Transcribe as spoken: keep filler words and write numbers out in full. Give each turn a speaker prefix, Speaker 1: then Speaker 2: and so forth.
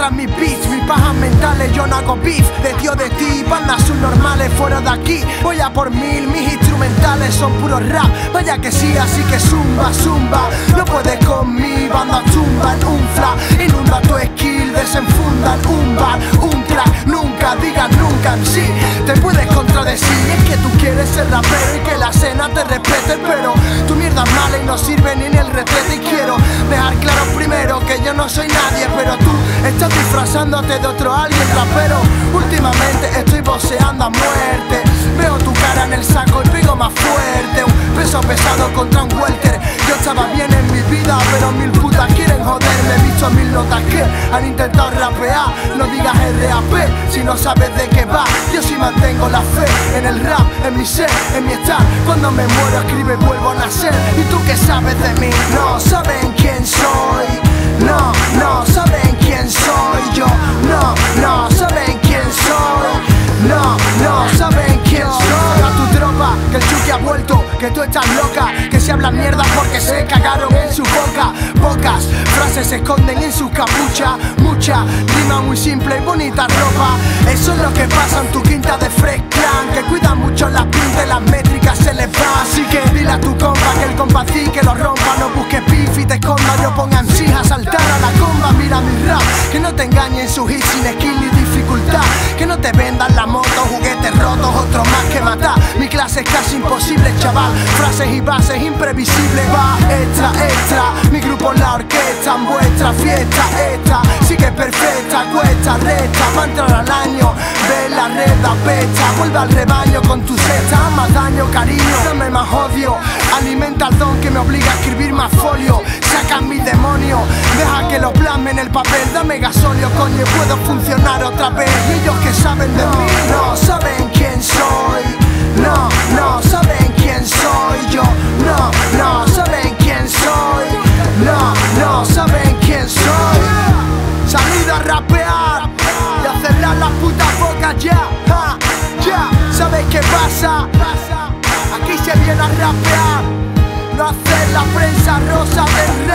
Speaker 1: tras mis beats, mis pajas mentales, yo no hago beef. De tío de ti, bandas subnormales fuera de aquí. Voy a por mil, mis instrumentales son puro rap. Vaya que sí, así que zumba, zumba. No puedes con mi banda, zumba en un fla. Inunda tu skill, desenfundan un bar, un track. Nunca digas nunca en sí, te puedes contradecir. Es que tú quieres ser rapero y que la escena te respete, pero tu mierda es mala y no sirve ni en el retrete. Y quiero dejar claro primero que yo no soy nadie, pero tú estás disfrazándote de otro alguien rapero. Últimamente estoy voceando a muerte. Veo tu cara en el saco y pego más fuerte. Un peso pesado contra un welter. Yo estaba bien en mi vida, pero mil putas quieren joderme. He visto mil notas que han intentado rapear. No digas R A P si no sabes de qué va. Yo sí mantengo la fe en el rap, en mi ser, en mi estar. Cuando me muero escribe y vuelvo a nacer. ¿Y tú qué sabes de mí? No saben quién soy. No, no saben quién soy yo. No, no saben quién soy. No, no saben quién soy. A tu tropa, que el Chucky ha vuelto, que tú estás loca, que se habla mierda porque se cagaron en su boca. Pocas frases se esconden en sus capuchas, mucha rima muy simple y bonita ropa. Eso es lo que pasa en tu quinta de Fresh Clan, que cuidan mucho las pintas y las métricas se les va. Así que dile a tu compa que el compací que lo rompa. No busques pif y te esconda, no pongan sis a saltar a la comba. Mira mi rap, que no te engañen sus hits sin skill ni dificultad. Que no te vendan la moto, juguetes rotos, otros más que matar. Mi clase es casi imposible, chaval. Frases y bases imprevisibles, va extra, extra. Mi grupo la orquesta, en vuestra fiesta esta sí que es perfecta, cuesta, recta. Va a entrar al año, ve la red, pecha. Vuelve al rebaño con tu cesta, más daño, cariño, dame más odio. Alimenta el don que me obliga a escribir más folio. Saca mi demonio, deja que lo plasme en el papel. Dame gasolio, coño, puedo funcionar otra vez. Y ellos que saben de mí, no saben quién soy. No, no saben quién soy yo. No, no saben quién soy. No, no saben quién soy. Salido a rapear y a cerrar las putas bocas ya, ja, ya. ¿Sabes qué pasa? Aquí se viene a rapear, no hacer la prensa rosa del rap.